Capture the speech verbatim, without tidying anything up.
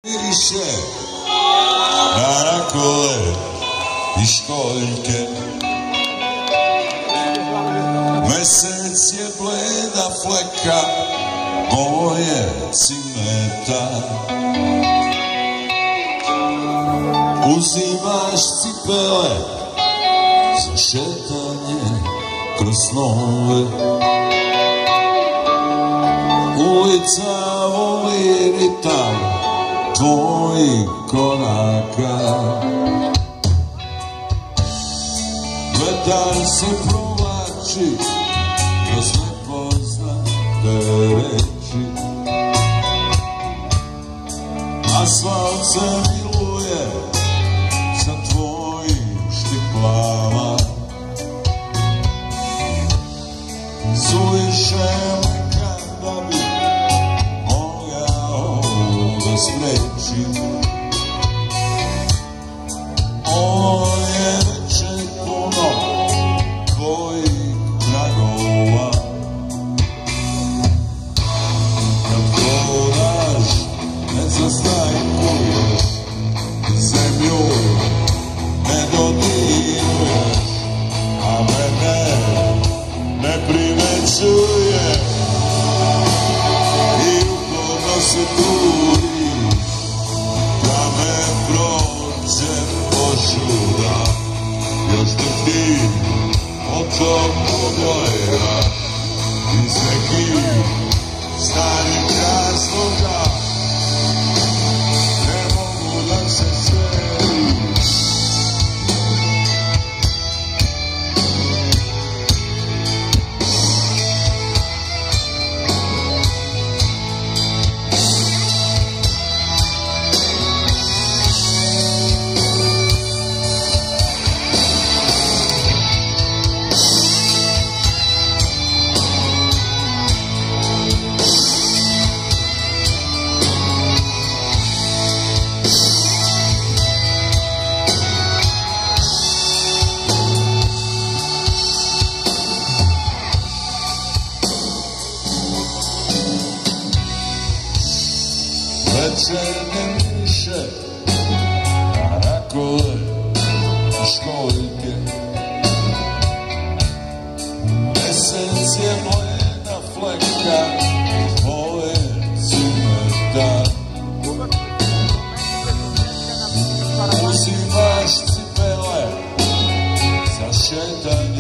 Više na rakole i školjke, mesec je bleda fleka moje cimeta. Uzimaš cipele za šetanje kroz snove, ulica voli ritam tvojih koraka. Vetar se provlači kroz nepoznate reči, asfalt se miluje sa tvojim štiklama. Suviše me kada bi mogao da sprečim. Ovo je večer puno tvojih tragova. Kad hodaš ne zastajkuješ, zemlju ne dodiruješ, a mene ne primećuješ i uporno se trudiš da me prođem požuda. Još dok ti od tog pogleda iz nekih starih razloga ne mogu da se sverim. Večer ne miriše na rakole i školjke, mesec je bleda fleka tvoje cimeta. Uzimaš cipele za šetanje